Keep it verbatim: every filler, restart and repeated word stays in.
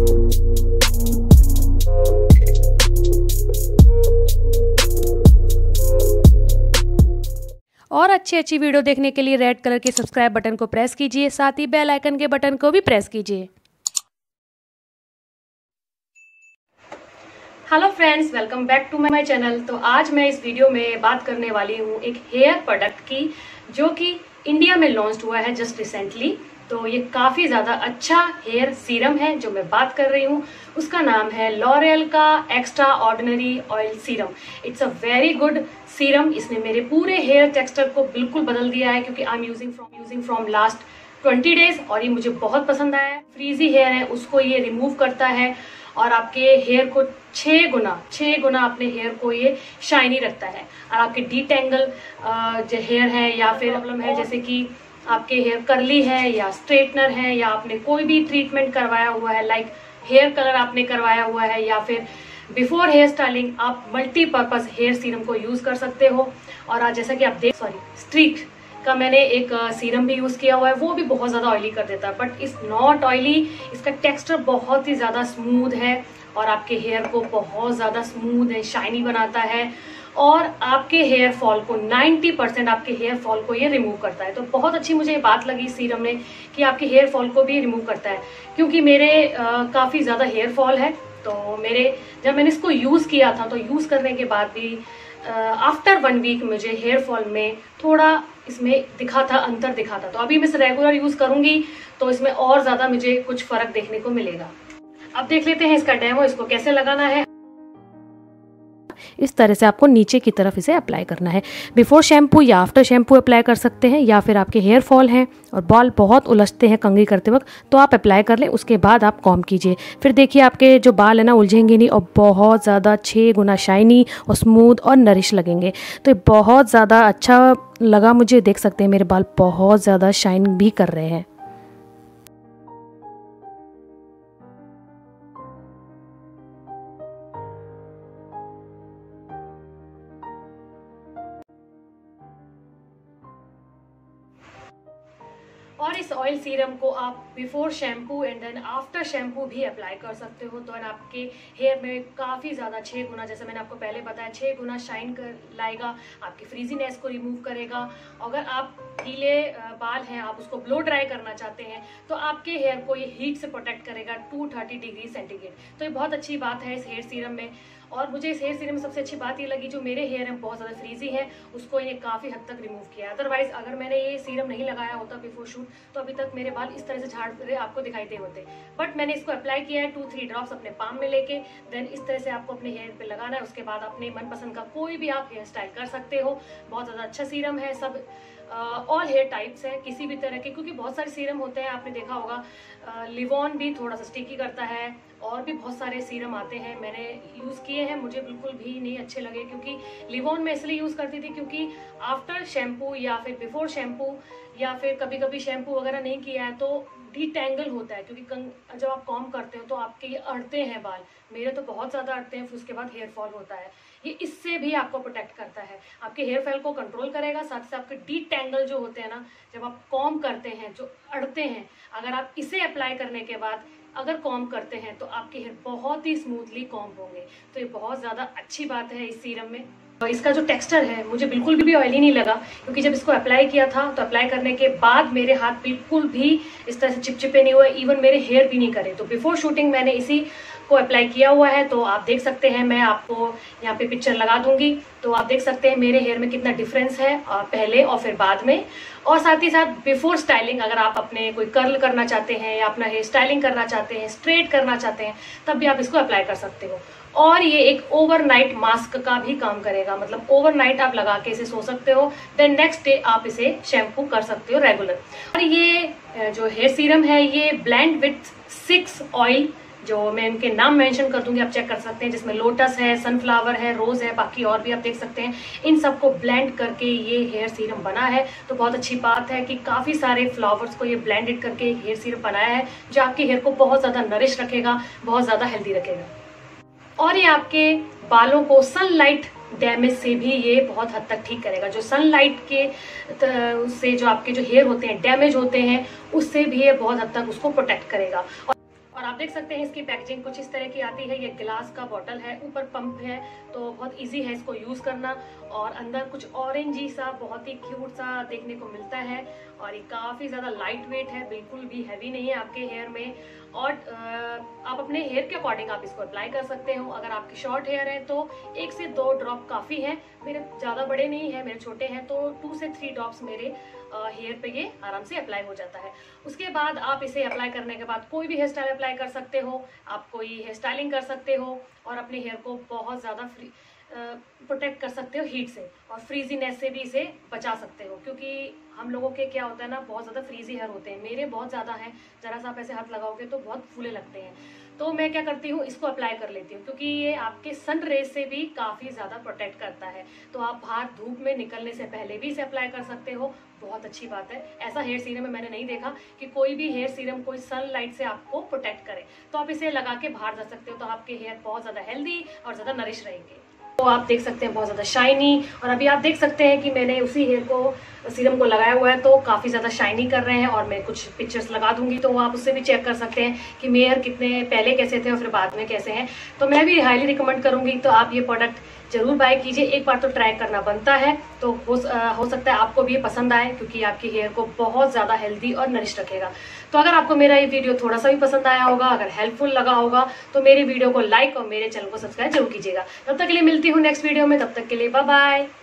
और अच्छी अच्छी वीडियो देखने के लिए रेड कलर के सब्सक्राइब बटन को प्रेस कीजिए, साथ ही बेल आइकन के बटन को भी प्रेस कीजिए। Hello friends, welcome back to my channel. तो आज मैं इस वीडियो में बात करने वाली हूँ एक हेयर प्रोडक्ट की, जो कि इंडिया में लॉन्च हुआ है जस्ट रिसेंटली। तो ये काफी ज्यादा अच्छा हेयर सीरम है जो मैं बात कर रही हूँ। उसका नाम है लॉरियल का extraordinary oil serum. It's a very good serum. इसने मेरे पूरे हेयर टेक्सचर को बिल्कुल बदल दिया है, क्योंकि I am using from using from last twenty days और ये मुझे बहुत पसंद आया है। फ्रीजी हेयर है उसको ये रिमूव करता है और आपके हेयर को छह गुना छह गुना अपने हेयर को ये शाइनी रखता है। और आपके डीटेंगल जो हेयर है या फिर प्रॉब्लम है, जैसे कि आपके हेयर कर्ली है या स्ट्रेटनर है, या आपने कोई भी ट्रीटमेंट करवाया हुआ है, लाइक हेयर कलर आपने करवाया हुआ है, या फिर बिफोर हेयर स्टाइलिंग, आप मल्टीपर्पज हेयर सीरम को यूज कर सकते हो। और आज जैसा कि आप देख सॉरी स्ट्रीक का मैंने एक सीरम भी यूज किया हुआ है, वो भी बहुत ज्यादा ऑयली कर देता है, बट इस नॉट ऑयली। इसका टेक्सचर बहुत ही ज्यादा स्मूथ है और आपके हेयर को बहुत ज्यादा स्मूथ एंड शाइनी बनाता है, और आपके हेयर फॉल को नब्बे परसेंट आपके हेयर फॉल को ये रिमूव करता है। तो बहुत अच्छी मुझे ये बात लगी इस सीरम ने कि आपके हेयर फॉल को भी रिमूव करता है, क्योंकि मेरे आ, काफी ज्यादा हेयर फॉल है। तो मेरे जब मैंने इसको यूज किया था, तो यूज करने के बाद भी आफ्टर वन वीक मुझे हेयर फॉल में थोड़ा इसमें दिखा था, अंतर दिखा था। तो अभी मैं इसे रेगुलर यूज करूंगी तो इसमें और ज्यादा मुझे कुछ फर्क देखने को मिलेगा। अब देख लेते हैं इसका डेमो, इसको कैसे लगाना है। इस तरह से आपको नीचे की तरफ इसे अप्लाई करना है। बिफोर शैम्पू या आफ्टर शैम्पू अप्लाई कर सकते हैं, या फिर आपके हेयर फॉल हैं और बाल बहुत उलझते हैं कंघी करते वक्त, तो आप अप्लाई कर लें। उसके बाद आप कॉम्ब कीजिए, फिर देखिए आपके जो बाल है ना उलझेंगे नहीं और बहुत ज़्यादा छः गुना शाइनी और स्मूथ और नरिश लगेंगे। तो ये बहुत ज़्यादा अच्छा लगा मुझे। देख सकते हैं मेरे बाल बहुत ज़्यादा शाइन भी कर रहे हैं। और इस ऑयल सीरम को आप before shampoo and then after shampoo भी अप्लाई कर सकते हो। तो आपके हेयर में काफ़ी ज़्यादा छः गुना, जैसे मैंने आपको पहले बताया, छः गुना शाइन कर लाएगा, आपकी फ्रीजीनेस को रिमूव करेगा। अगर आप गीले बाल हैं, आप उसको ब्लो ड्राई करना चाहते हैं, तो आपके हेयर को ये हीट से प्रोटेक्ट करेगा टू थर्टी डिग्री सेंटीग्रेड। तो ये बहुत अच्छी बात है इस हेयर सीरम में। और मुझे इस हेयर सीरम में सबसे अच्छी बात ये लगी, जो मेरे हेयर हैं बहुत ज़्यादा फ्रीजी हैं, उसको इन्हें काफ़ी हद तक रिमूव किया। अदरवाइज अगर मैंने ये सीरम नहीं लगाया होता बिफोर शूट, तो अभी तक मेरे बाल इस तरह से झाड़ रहे आपको दिखाई दे होते। बट मैंने इसको अप्लाई किया है, टू थ्री ड्रॉप्स अपने पाम में लेके, देन इस तरह से आपको अपने हेयर पे लगाना है। उसके बाद अपने मनपसंद का कोई भी आप हेयर स्टाइल कर सकते हो। बहुत ज़्यादा अच्छा सीरम है, सब ऑल हेयर टाइप्स है, किसी भी तरह के, क्योंकि बहुत सारे सीरम होते हैं, आपने देखा होगा लिवॉन भी थोड़ा सा स्टिकी करता है, और भी बहुत सारे सीरम आते हैं, मैंने यूज़ किए हैं, मुझे बिल्कुल भी नहीं अच्छे लगे। क्योंकि लिवॉन मैं इसलिए यूज़ करती थी क्योंकि आफ्टर शैम्पू या फिर बिफोर शैम्पू या फिर कभी कभी शैम्पू वगैरह नहीं किया है तो डीटेंगल होता है, क्योंकि जब आप कॉम्ब करते हो तो आपके ये अड़ते हैं बाल, मेरे तो बहुत ज़्यादा अड़ते हैं, फिर उसके बाद हेयर फॉल होता है। ये इससे भी आपको प्रोटेक्ट करता है, आपके हेयर फॉल को कंट्रोल करेगा, साथ साथ आपके डीटेंगल जो होते हैं ना, जब आप कॉम्ब करते हैं, जो अड़ते हैं, अगर आप इसे अप्लाई करने के बाद अगर कॉम्ब करते हैं तो आपके हेयर बहुत ही स्मूथली कॉम्ब होंगे। तो ये बहुत ज़्यादा अच्छी बात है इस सीरम में। और इसका जो टेक्सचर है मुझे बिल्कुल भी ऑयली नहीं लगा, क्योंकि जब इसको अप्लाई किया था तो अप्लाई करने के बाद मेरे हाथ बिल्कुल भी इस तरह से चिपचिपे नहीं हुए, इवन मेरे हेयर भी नहीं करे। तो बिफोर शूटिंग मैंने इसी को अप्लाई किया हुआ है, तो आप देख सकते हैं, मैं आपको यहाँ पे पिक्चर लगा दूंगी, तो आप देख सकते हैं मेरे हेयर में कितना डिफरेंस है पहले और फिर बाद में। और साथ ही साथ बिफोर स्टाइलिंग, अगर आप अपने कोई कर्ल करना चाहते हैं या अपना हेयर स्टाइलिंग करना चाहते हैं, स्ट्रेट करना चाहते हैं, तब भी आप इसको अप्लाई कर सकते हो। और ये एक ओवरनाइट मास्क का भी काम करेगा, मतलब ओवरनाइट आप लगा के इसे सो सकते हो, देन नेक्स्ट डे आप इसे शैम्पू कर सकते हो रेगुलर। और ये जो हेयर सीरम है ये ब्लेंड विथ सिक्स ऑयल, जो मैं इनके नाम मेंशन कर दूंगी, आप चेक कर सकते हैं, जिसमें लोटस है, सनफ्लावर है, रोज है, बाकी और भी आप देख सकते हैं। इन सबको ब्लेंड करके ये हेयर सीरम बना है। तो बहुत अच्छी बात है कि काफी सारे फ्लावर्स को ये ब्लेंडेड करके हेयर सीरम बनाया है, जो आपके हेयर को बहुत ज्यादा नरिश रखेगा, बहुत ज्यादा हेल्दी रखेगा। और ये आपके बालों को सनलाइट डैमेज से भी ये बहुत हद तक ठीक करेगा। जो सनलाइट के उससे जो आपके जो हेयर होते हैं डैमेज होते हैं, उससे भी ये बहुत हद तक उसको प्रोटेक्ट करेगा। और और आप देख सकते हैं इसकी पैकेजिंग कुछ इस तरह की आती है। ये गिलास का बॉटल है, ऊपर पंप है, तो बहुत इजी है इसको यूज़ करना। और अंदर कुछ ऑरेंजी सा बहुत ही क्यूट सा देखने को मिलता है और ये काफ़ी ज़्यादा लाइट वेट है, बिल्कुल भी हैवी नहीं है आपके हेयर में। और आप अपने हेयर के अकॉर्डिंग आप इसको अप्लाई कर सकते हो। अगर आपके शॉर्ट हेयर है तो एक से दो ड्रॉप काफ़ी है। मेरे ज़्यादा बड़े नहीं है, मेरे छोटे हैं, तो टू से थ्री ड्रॉप्स मेरे हेयर पे ये आराम से अप्लाई हो जाता है। उसके बाद आप इसे अप्लाई करने के बाद कोई भी हेयर स्टाइल अप्लाई कर सकते हो, आप कोई हेयर स्टाइलिंग कर सकते हो और अपने हेयर को बहुत ज़्यादा फ्री प्रोटेक्ट कर सकते हो हीट से, और फ्रीजीनेस से भी इसे बचा सकते हो। क्योंकि हम लोगों के क्या होता है ना, बहुत ज़्यादा फ्रीजी हेयर होते हैं, मेरे बहुत ज़्यादा हैं, ज़रा सा आप ऐसे हाथ लगाओगे तो बहुत फूले लगते हैं। तो मैं क्या करती हूँ, इसको अप्लाई कर लेती हूँ क्योंकि ये आपके सन रेज से भी काफ़ी ज़्यादा प्रोटेक्ट करता है। तो आप बाहर धूप में निकलने से पहले भी इसे अप्लाई कर सकते हो, बहुत अच्छी बात है। ऐसा हेयर सीरम में मैंने नहीं देखा कि कोई भी हेयर सीरम कोई सनलाइट से आपको प्रोटेक्ट करे। तो आप इसे लगा के बाहर जा सकते हो, तो आपके हेयर बहुत ज़्यादा हेल्दी और ज़्यादा नरिश रहेंगे। तो आप देख सकते हैं बहुत ज़्यादा शाइनी, और अभी आप देख सकते हैं कि मैंने उसी हेयर को सीरम को लगाया हुआ है तो काफ़ी ज़्यादा शाइनी कर रहे हैं। और मैं कुछ पिक्चर्स लगा दूंगी तो आप उससे भी चेक कर सकते हैं कि मेरे हेयर कितने पहले कैसे थे और फिर बाद में कैसे हैं। तो मैं भी हाईली रिकमेंड करूंगी, तो आप ये प्रोडक्ट जरूर बाय कीजिए, एक बार तो ट्राई करना बनता है। तो हो, हो सकता है आपको भी ये पसंद आए क्योंकि आपके हेयर को बहुत ज़्यादा हेल्दी और नरिश रखेगा। तो अगर आपको मेरा ये वीडियो थोड़ा सा भी पसंद आया होगा, अगर हेल्पफुल लगा होगा, तो मेरे वीडियो को लाइक और मेरे चैनल को सब्सक्राइब जरूर कीजिएगा। तब तक के लिए मिलती हूँ नेक्स्ट वीडियो में, तब तक के लिए बाय बाय।